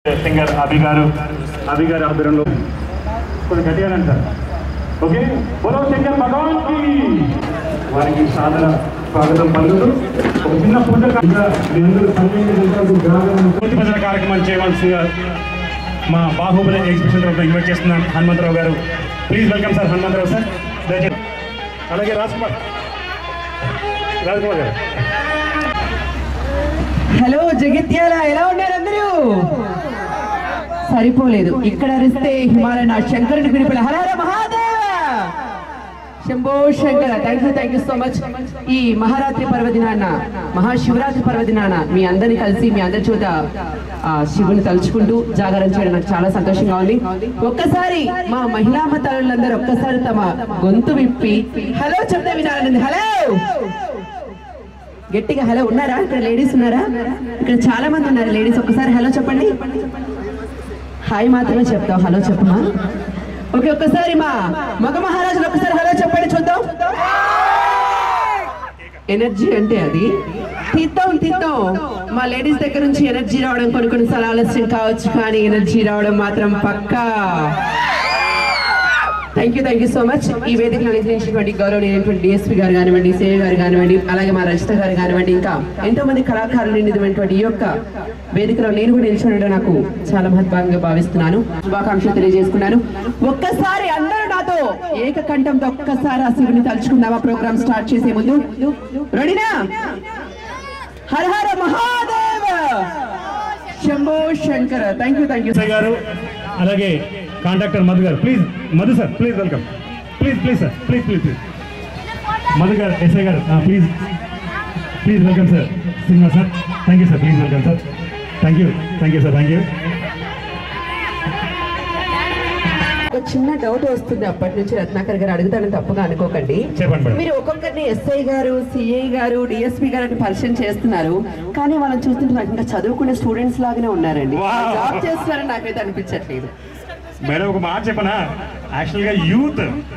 Singer అభి గారు ఆధ్వర్యంలో కొంచెం గట్టిగానండి సార్. ఓకే, బోలో శంకర్ భగవాన్కి వారికి సాధన స్వాగతం పలుకుతూ ఒక చిన్న పూజ భజన కార్యక్రమాలు చేయవలసిందిగా మా బాహుబలి ఎగ్జిబిషన్ తరఫున ఇన్వైట్ చేస్తున్నాను హనుమంతరావు గారు. Please welcome sir Hanumantharao sir. దయచేసి అలాగే రాజ్కుమార్ గారు. హలో జగిత్యాల, ఎలా ఉన్నారు అందరూ? సరిపోలేదు, ఇక్కడ అరిస్తే హిమాలయ శంకరుని పిలుపుల Hara Hara Mahadeva Shambho Shankara. Thank you so much. ఈ మహారాత్రి పర్వదినాన, మహాశివరాత్రి పర్వదినాన మీ అందరిని కలిసి మీ అందరి చోట శివుని తలుచుకుంటూ జాగరణ చేయడం నాకు చాలా సంతోషంగా ఉంది. ఒక్కసారి మా మహిళా మతాలందరూ ఒక్కసారి తమ గొంతు విప్పి హలో చెప్తే వినాలండి. హలో గట్టిగా హలో. ఉన్నారా ఇక్కడ? లేడీస్ ఉన్నారా? ఇక్కడ చాలా మంది ఉన్నారు లేడీస్. ఒక్కసారి హలో చెప్పండి. హాయ్ మాత్రమే చెప్తాం, హలో చెప్పమా? ఓకే, ఒక్కసారి మా మగ మహారాజులు ఒక్కసారి హలో చెప్పండి చూద్దాం. ఎనర్జీ అంటే అది తీద్దాం. మా లేడీస్ దగ్గర నుంచి ఎనర్జీ రావడం కొన్ని ఆలస్యం కావచ్చు, కానీ ఎనర్జీ రావడం మాత్రం పక్కా. Thank you so much. ఈ వేదికను అలంకరించినటువంటి గౌరవనీయులైనటువంటి డిఎస్పీ గారు కానివ్వండి, సేవ గారు కానివ్వండి, అలాగే మా రజిత గారు కానివ్వండి, ఇంకా ఎంతో మంది కళాకారులు నిండినటువంటి ఈ యొక్క వేదికలో నేను కూడా నిల్చొని నాకు చాలా మహత్భాగంగా భావిస్తున్నాను. శుభాకాంక్షలు తెలియజేసుకున్నాను. ఒక్కసారి అందరూ నాతో ఏకకంఠంతో ఒక్కసారి ఆ శివుని తలుచుకుందామా ప్రోగ్రామ్ స్టార్ట్ చేసే ముందు? రెడీనా? హర హర మహాదేవ శంభో శంకర. థ్యాంక్ యూ గారు. అలాగే కాంట్రాక్టర్ మధు గారు. Please Madhu sir, please welcome. Please sir, please Madhu గారు. ఎస్ఐ గారు please welcome sir. Cinema sir, thank you sir. Please welcome sir. Thank you sir. Thank you. ఒక చిన్న డౌట్ వస్తుంది అప్పటి నుంచి, రత్నాకర్ గారు అడుగుతానని తప్పుగా అనుకోకండి. చెప్పండి. మీరు ఒక్కొక్కరిని ఎస్ఐ గారు, సిఐ గారు, డిఎస్పీ గారు అని పరిచయం చేస్తున్నారు, కానీ వాళ్ళని చూస్తుంటే నాకు ఇంకా చదువుకునే స్టూడెంట్స్ లాగానే ఉన్నారండి. జాబ్ చేస్తున్నారని నాకైతే అనిపించట్లేదు. మేడం ఒక మాట చెప్పనా, యాక్చువల్గా యూత్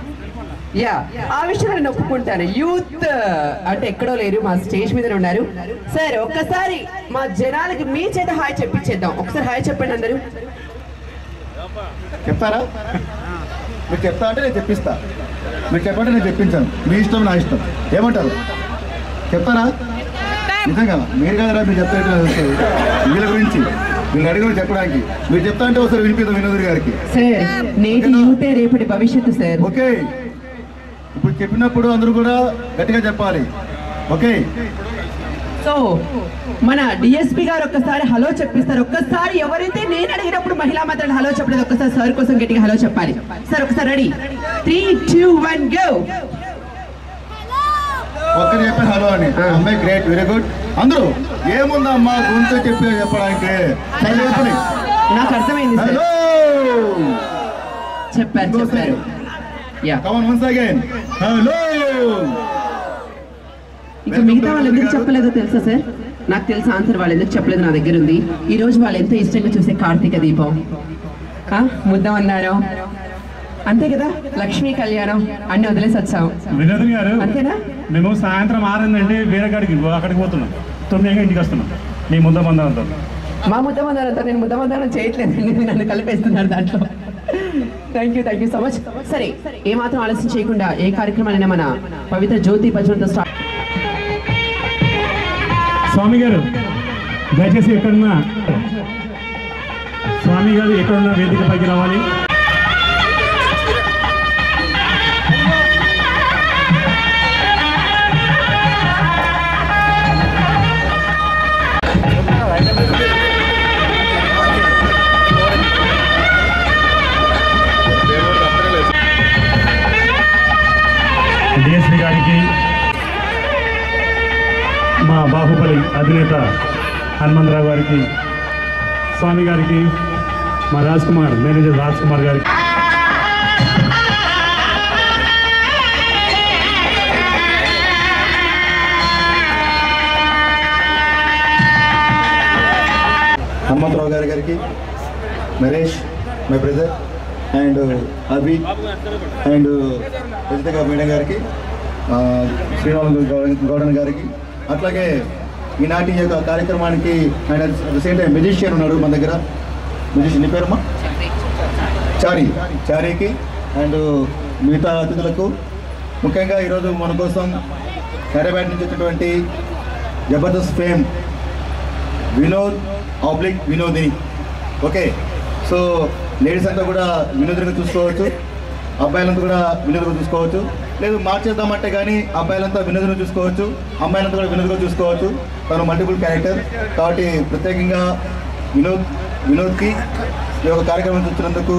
ఆ విషయం నేను ఒప్పుకుంటాను. యూత్ అంటే ఎక్కడో లేరు, మా స్టేజ్ మీద ఉన్నారు. సరే, ఒక్కసారి మా జనాలకి మీ చేత హాయ్ చెప్పించేద్దాం. ఒకసారి హాయ్ చెప్పండి అందరూ. చెప్తారా? మీరు చెప్తా అంటే నేను చెప్పిస్తా, మీరు చెప్పంటే నేను చెప్పించాను. మీ ఇష్టం నా ఇష్టం. ఏమంటారు? చెప్తారా? నిజంగా మీరు కదరా మీరు చెప్తే వీళ్ళ గురించి వీళ్ళు అడిగిన చెప్పడానికి. మీరు చెప్తా అంటే ఒకసారి వినిపిద్దాం వినోద్ గారికి. సార్, నేటి యూతే రేపటి భవిష్యత్తు సార్. ఓకే, ఇప్పుడు చెప్పినప్పుడు అందరూ కూడా గట్టిగా చెప్పాలి. ఓకే, సో మన డిఎస్పీ గారు ఒక్కసారి హలో చెప్పిస్తారు. ఒక్కసారి ఎవరైతే నేను అడిగినప్పుడు మహిళా మాత్రం హలో చెప్పలేదు, ఒక్కసారి సార్ కోసం గట్టిగా హలో చెప్పాలి. సార్ ఒకసారి రెడీ, 3, 2, 1 గో. ఒక్కరు చెప్పారు హలో అని. అమ్మాయి గ్రేట్, వెరీ గుడ్. అందరూ ఏముందమ్మా గొంతు చెప్పి చెప్పడానికి చెప్పండి. నాకు అర్థమైంది సార్. హలో చెప్పారు. Come on once again. Hello. ఇంకా మిగతా వాళ్ళు ఎందుకు చెప్పలేదో తెలుసా సార్? నాకు తెలుసు ఆన్సర్. వాళ్ళు ఎందుకు చెప్పలేదు నా దగ్గర ఉంది. ఈ రోజు వాళ్ళు ఎంతో ఇష్టంగా చూసే కార్తీక దీపం, ముద్దమన్నారం, అంతే కదా, లక్ష్మీ కళ్యాణం అన్ని వదిలేసి వచ్చాం. వినోద్ గారు, అంతేనా? మేము సాయంత్రం 6 వేరే కాడికి అక్కడికి పోతున్నాం, 9 ఇంటికి వస్తున్నాం. మీ ముద్దమందరంతో మా ముద్దమందరంతో నేను ముద్దమందరం చేయట్లేదు, నన్ను కలిపేస్తున్నారు దాంట్లో. Thank you so much. సరే, ఏమాత్రం ఆలస్యం చేయకుండా ఏ కార్యక్రమాలైనా మన పవిత్ర జ్యోతి భజనతో స్టార్ట్. స్వామి గారు దయచేసి ఎక్కడున్నా వేదిక పైకి రావాలి. డిఎస్పీ గారికి, మా బాహుబలి అధినేత హనుమంతరావు గారికి, స్వామి గారికి, మా రాజ్కుమార్ మేనేజర్ రాజ్కుమార్ గారికి, హనుమంతరావు గారికి, Naresh my brother, and Abhi and Rajitha madam గారికి, శ్రీరాములు గౌడన్ గారికి, అట్లాగే ఈనాటి యొక్క కార్యక్రమానికి ఆయన సేమ్ టైం మెజిషియన్ ఉన్నారు మన దగ్గర, మ్యూజిషియన్ నీ పేరమ్మా చారీకి అండ్ మిగతా అతిథులకు, ముఖ్యంగా ఈరోజు మన కోసం హైదరాబాద్ నుంచి వచ్చినటువంటి Jabardasth fame Vinodini. Okay, so ladies అంతా కూడా వినోదినిగా చూసుకోవచ్చు, అబ్బాయిలంతా కూడా వినోదిగా చూసుకోవచ్చు. లేదు మార్చేద్దామంటే కానీ అబ్బాయిలంతా వినోదిగా చూసుకోవచ్చు, అమ్మాయిలంతా కూడా వినోదిగా చూసుకోవచ్చు. తను మల్టిపుల్ క్యారెక్టర్ కాబట్టి ప్రత్యేకంగా వినోద్కి ఈ యొక్క కార్యక్రమం చూస్తున్నందుకు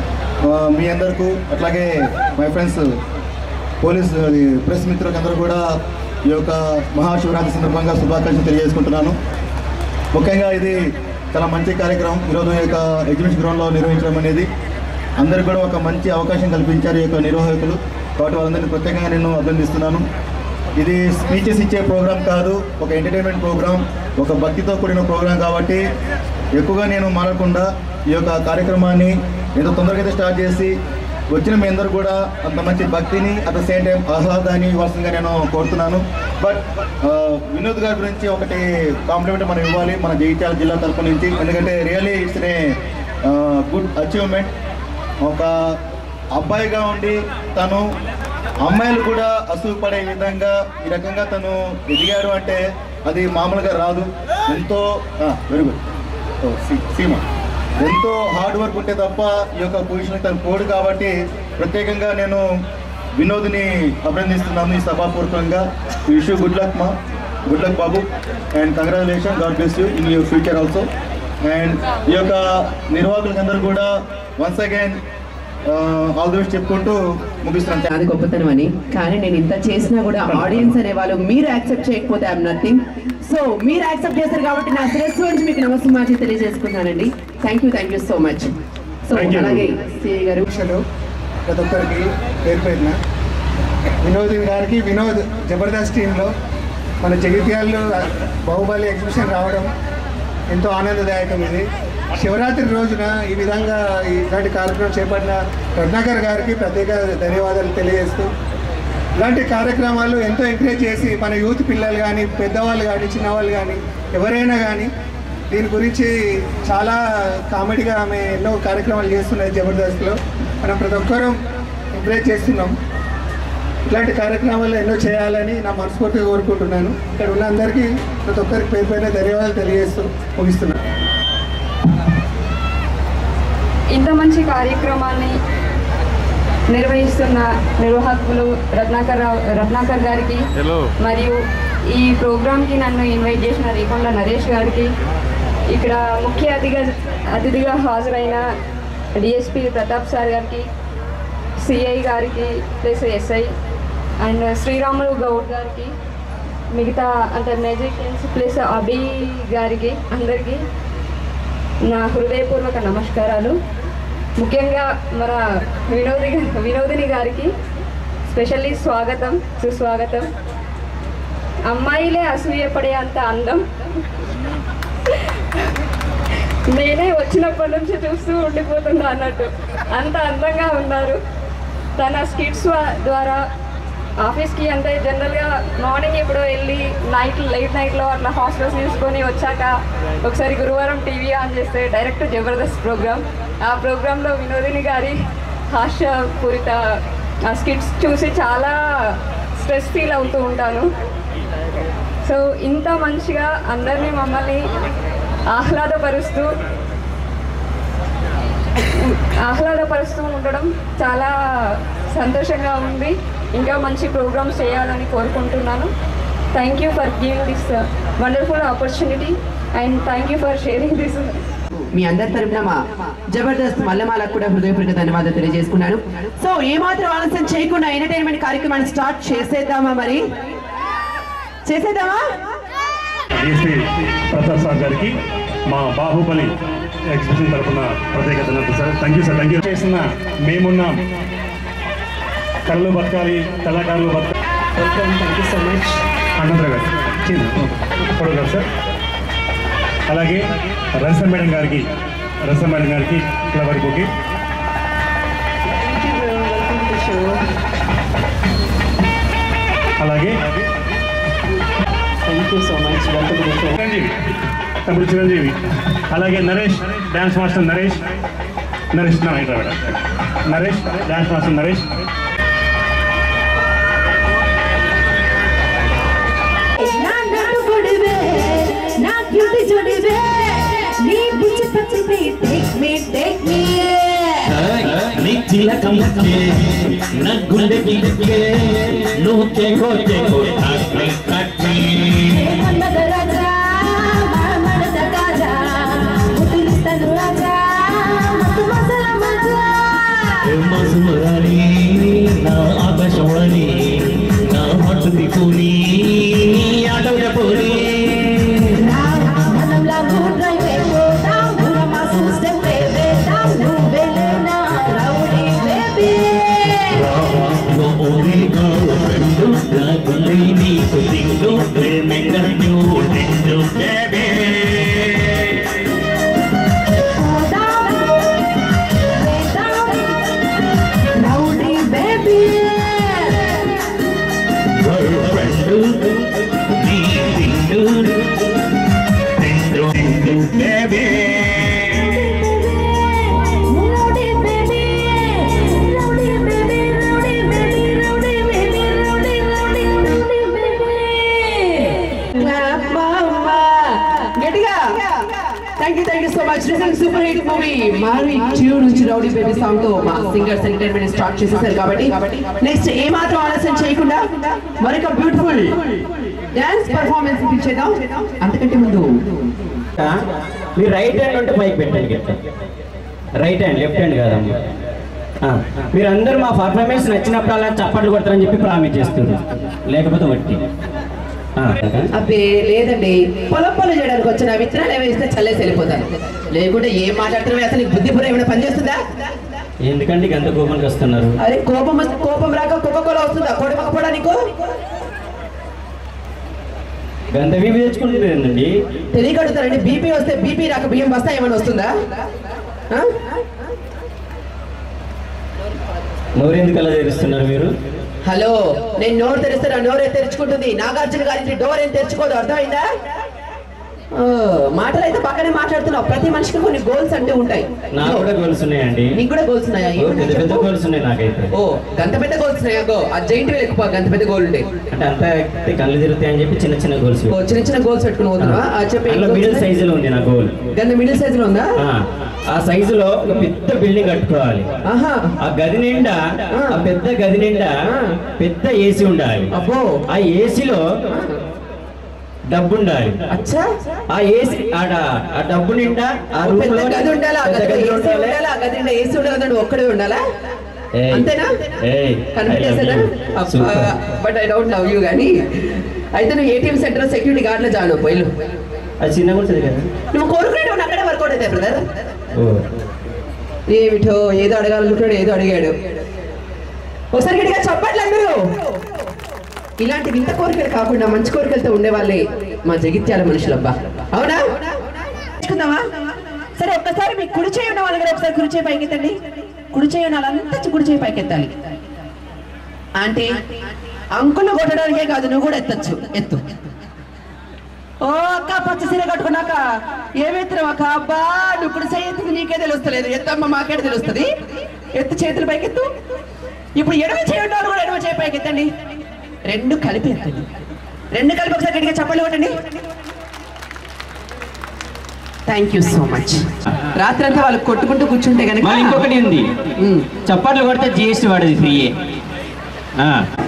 మీ అందరికీ, అట్లాగే మై ఫ్రెండ్స్ పోలీస్ ప్రెస్ మిత్రులకు అందరూ కూడా ఈ యొక్క మహాశివరాత్రి సందర్భంగా శుభాకాంక్షలు తెలియజేసుకుంటున్నాను. ముఖ్యంగా ఇది చాలా మంచి కార్యక్రమం ఈరోజు ఈ యొక్క ఎగ్జిబిషన్ గ్రౌండ్లో నిర్వహించడం అనేది అందరికీ కూడా ఒక మంచి అవకాశం కల్పించారు ఈ యొక్క నిర్వాహకులు. కాబట్టి వాళ్ళందరినీ ప్రత్యేకంగా నేను అభినందిస్తున్నాను. ఇది స్పీచెస్ ఇచ్చే ప్రోగ్రాం కాదు, ఒక ఎంటర్టైన్మెంట్ ప్రోగ్రాం, ఒక భక్తితో కూడిన ప్రోగ్రాం. కాబట్టి ఎక్కువగా నేను మారకుండా ఈ యొక్క కార్యక్రమాన్ని ఎంత తొందరగా అయితే స్టార్ట్ చేసి వచ్చిన మీ అందరూ కూడా అంత మంచి భక్తిని అట్ ద సేమ్ టైం ఆహ్లాదాన్ని ఇవ్వాల్సిందిగా నేను కోరుతున్నాను. బట్ వినోద్ గారి గురించి ఒకటి కాంప్లిమెంట్ మనం ఇవ్వాలి మన జగిత్యాల జిల్లా తరఫు నుంచి. ఎందుకంటే really it's a good achievement. ఒక అబ్బాయిగా ఉండి తను అమ్మాయిలు కూడా అసూపడే విధంగా ఈ రకంగా తను ఎదిగాడు అంటే అది మామూలుగా రాదు. ఎంతో వెరీ గుడ్ సీమ ఎంతో హార్డ్ వర్క్ ఉంటే తప్ప ఈ యొక్క పొజిషన్ తను పోడు. కాబట్టి ప్రత్యేకంగా నేను వినోద్ని అభినందిస్తున్నాను ఈ సభాపూర్వకంగా. విష్ యూ గుడ్ లక్ బాబు and congratulation, God bless you in your future also. And ఈ యొక్క నిర్వాహకులందరూ కూడా once again all the best చెప్పుకుంటూ ముగిస్తున్నాను. అది గొప్పతనం అని, కానీ నేను ఇంత చేసినా కూడా ఆడియన్స్ అనే వాళ్ళు మీరు యాక్సెప్ట్ చేయకపోతే ఐఎమ్ నథింగ్. సో మీరు యాక్సెప్ట్ చేస్తారు కాబట్టి నా శిరస్సు నుంచి మీకు నమస్సుమాచి తెలియజేసుకున్నానండి. Thank you so much. So అలాగే సిఐ గారు ప్రతి ఒక్కరికి పేరు పేరున వినోద్ గారికి, వినోద్ జబర్దస్త్ టీంలో మన జగిత్యాలలో బాహుబలి ఎగ్జిబిషన్ రావడం ఎంతో ఆనందదాయకం. ఇది శివరాత్రి రోజున ఈ విధంగా ఇలాంటి కార్యక్రమం చేపట్టిన రత్నాకర్ గారికి ప్రత్యేక ధన్యవాదాలు తెలియజేస్తూ, ఇలాంటి కార్యక్రమాలు ఎంతో ఎంకరేజ్ చేసి మన యూత్ పిల్లలు కానీ, పెద్దవాళ్ళు కానీ, చిన్నవాళ్ళు కానీ, ఎవరైనా కానీ దీని గురించి చాలా కామెడీగా ఆమె ఎన్నో కార్యక్రమాలు చేస్తున్నాయి జబర్దస్త్లో. మనం ప్రతి ఒక్కరూ ఎంకరేజ్ చేస్తున్నాం. ఇలాంటి కార్యక్రమాలు ఎన్నో చేయాలని నా మనస్ఫూర్తిగా కోరుకుంటున్నాను. ఇక్కడ ఉన్న అందరికీ ప్రతి ఒక్కరికి పేరు పైన ధన్యవాదాలు తెలియజేస్తూ ముగిస్తున్నాను. ఇంత మంచి కార్యక్రమాన్ని నిర్వహిస్తున్న నిర్వాహకులు రత్నాకర్ గారికి మరియు ఈ ప్రోగ్రామ్కి నన్ను ఇన్వైట్ చేసిన రేకొండ నరేష్ గారికి, ఇక్కడ ముఖ్య అతిథిగా హాజరైన డిఎస్పీ ప్రతాప్ సార్ గారికి, సిఐ గారికి plus SI and Sriramulu Goud గారికి, మిగతా అంటే మ్యూజిషియన్స్ ప్లస్ అభి గారికి అందరికీ నా హృదయపూర్వక నమస్కారాలు. ముఖ్యంగా మన వినోదిని గారికి స్పెషల్లీ సుస్వాగతం. అమ్మాయిలే అసూయపడే అంత అందం నేనే వచ్చినప్పటి నుంచి చూస్తూ ఉండిపోతున్నా అన్నట్టు అంత అందంగా ఉన్నారు. తన స్కిట్స్ ద్వారా ఆఫీస్కి అంటే జనరల్గా మార్నింగ్ ఎప్పుడో వెళ్ళి లేట్ నైట్లో అట్లా హాస్టల్స్ తీసుకొని వచ్చాక ఒకసారి గురువారం టీవీ ఆన్ చేస్తే డైరెక్ట్ జబర్దస్త్ ప్రోగ్రామ్. ఆ ప్రోగ్రాంలో వినోదిని గారి హాస్యపూరిత ఆ స్కిట్స్ చూసి చాలా స్ట్రెస్ ఫీల్ అవుతూ ఉంటాను. సో ఇంత మంచిగా అందరినీ మమ్మల్ని ఆహ్లాదపరుస్తూ ఉండడం చాలా సంతోషంగా ఉంది. ఇంకా మంచి ప్రోగ్రామ్స్ చేయాలని కోరుకుంటున్నాను. Thank you for giving this wonderful opportunity and thank you for sharing this. మీ అందరి తరపున మా జబర్దస్త్ మల్లమాలకు కూడా హృదయపూర్వక ధన్యవాదాలు తెలియజేసుకున్నాను. సో ఏమాత్రం ఆలస్యం చేయకుండా ఎంటర్టైన్మెంట్ కార్యక్రమాన్ని స్టార్ట్ చేసేద్దామా? డిఎస్పీ ప్రతాప్ సార్ గారికి మా బాహుబలి ఎగ్జిబిషన్ తరఫున ప్రత్యేక ధన్యవాదాలు సార్. థ్యాంక్ యూ చేసిన మేమున్నాం కళ్ళు బతకాలి కళాకారులు బతకాలి. Thank you so much. Anantharao గారు ఫోటోగ్రాఫ్ సార్. అలాగే రసం మేడం గారికి ఫ్లవర్ బుకి. అలాగే thank you so much. Chiranjeevi తమ్ముడు చిరంజీవి, అలాగే Naresh dance master Naresh Naresh dance master Naresh. Super hit movie Maari 2 నుంచి రౌడీ బేబీ సాంగ్ తో మా సింగర్స్ ఎంటర్టైన్మెంట్ స్టార్ట్ చేసేసారు కాబట్టి నెక్స్ట్ ఏ మాత్రం ఆలస్యం చేయకుండా మరొక బ్యూటిఫుల్ డాన్స్ పర్ఫార్మెన్స్ ఇచ్చేద్దాం. అంతకంటే ముందు మీరు రైట్ హ్యాండ్ ఉంటే మైక్ పెట్టండి, రైట్ హ్యాండ్, లెఫ్ట్ హ్యాండ్ కాదమ్మా. మీరు అందరూ మా పర్ఫార్మెన్స్ నచ్చినప్పుడు అలా చప్పట్లు కొడతారని చెప్పి ప్రామిస్ చేస్తున్నారు, లేకపోతే వట్టి. అబ్బే లేదండి, పొలం పనులు చేయడానికి వచ్చిన విత్తనాలు ఏమో ఇస్తే చల్లేసి వెళ్ళిపోతాను. లేకుంటే ఏం మాట్లాడుతున్నావు, అసలు నీకు బుద్ధి పూర ఏమైనా పనిచేస్తుందా? ఎందుకంటే గంత కోపానికి వస్తున్నారు? అరే కోపం రాక కోకోకోలా వస్తుందా? కొడమకపోడా నీకు గంత బీపీ తెచ్చుకుంటుందండి. తెలియకడుతారండి, బీపీ వస్తే బీపీ రాక బియ్యం బస్తా ఏమైనా వస్తుందా? నోరెందుకు అలా తెరుస్తున్నారు మీరు? హలో, నేను నోరు తెరిస్తే నా నోరే తెరుచుకుంటుంది. నాగార్జున గారి డోర్ ఏం తెరుచుకోదు, అర్థమైందా? మాటలు అయితే బాగానే మాట్లాడుతున్నావు. ప్రతి మనిషికి కొన్ని గోల్స్ అంటే ఉంటాయి. నాకు కూడా గోల్స్ ఉన్నాయండి. నీకు కూడా గోల్స్ ఉన్నాయా? పెద్ద గోల్స్ ఉన్నాయి నాకైతే. ఓ గంత పెద్ద గోల్స్ ఉన్నాయా? ఆ జైంట్ వీల్ ఎక్కువ గంత పెద్ద గోల్ ఉంటాయి అంటే అంత కళ్ళు తిరుగుతాయి అని చెప్పి చిన్న చిన్న గోల్స్. ఓ చిన్న గోల్స్ పెట్టుకుని పోతున్నా చెప్పి. మిడిల్ సైజ్ లో ఉంది నా గోల్. గంత మిడిల్ సైజ్ లో ఉందా? ఆ సైజులో ఒక పెద్ద బిల్డింగ్ కట్టుకోవాలి. ఆ గది నిండా, ఆ పెద్ద గది నిండా పెద్ద ఏసీ ఉండాలి. అబ్బో, ఆ ఏసీలో డబ్బు ఉండాలి. అచ్చా, ఆ ఏసీ ఆ డబ్బు నిండా ఆ రూమ్ గది ఉండాలా? ఆ గది నిండా ఏసీ ఉండాలి, ఒక్కడే ఉండాలా? అంతేనా? కనిపెట్టేసానా? But I don't love you కానీ. అయితే నువ్వు ఏటీఎం సెంటర్ సెక్యూరిటీ గార్డ్ లో జాను పోయి. అది చిన్నగా ఉంటుంది కదా. నువ్వు కోరుకునే అక్కడే వర్కౌట్ అవుతాయి బ్రదర్. ఏమిటో ఏదో అడగాలనుకున్నాడు, ఏదో అడిగాడు. ఒకసారి గట్టిగా చెప్పట్లే అందరూ. ఇలాంటి వింత కోరికలు కాకుండా మంచి కోరికలతో ఉండేవాళ్ళే మా జగిత్యాల మనుషులబ్బా, అవునా? సరే, ఒక్కసారి మీకు కుడి చేయి ఉన్న వాళ్ళ దగ్గర ఒకసారి కుడి చేయి పైకెత్తండి. కుడి చేయి ఉన్న వాళ్ళంతా కుడి చేయి పైకెత్తాలి. అంటే అంకులు కొట్టడానికే కాదు, నువ్వు కూడా ఎత్తచ్చు. ఎత్తు. ఓ అక్క, పచ్చ సీర కట్టుకున్నాక ఏమెత్తున్నావు అక్క? అబ్బా, నువ్వు కుడి చేయి ఎత్తుంది నీకే తెలుస్తలేదు, ఎత్తమ్మ మాకే తెలుస్తుంది. ఎత్తు, చేతులు పైకెత్తు. ఇప్పుడు ఎడమ చేయి ఉన్న వాళ్ళు కూడా ఎడమ చేయి పైకెత్తండి. రెండు కలిపి ఎత్తండి. రెండు కలిపి ఒకసారి గట్టిగా చప్పట్లు కొట్టండి. Thank you so much. రాత్రంతా వాళ్ళు కొట్టుకుంటూ కూర్చుంటే కనుక ఇంకొకటి ఉంది, చప్పట్లు కొడితే జిఎస్టీ వాడేది ఫ్రీ.